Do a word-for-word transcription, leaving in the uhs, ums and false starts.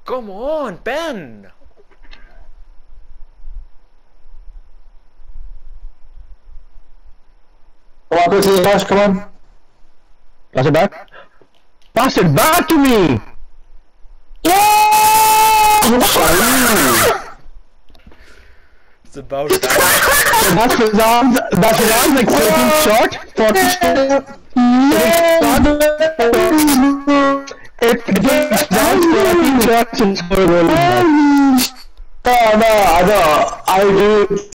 Come on, Ben! Come on, quickly, guys, come on. Pass it back. Pass it back to me! Yeah! It's about time. So that's his arms, that's his arms like thirteen short, forty short. It takes down fourteen shots and score a goal. No, no, I know. I do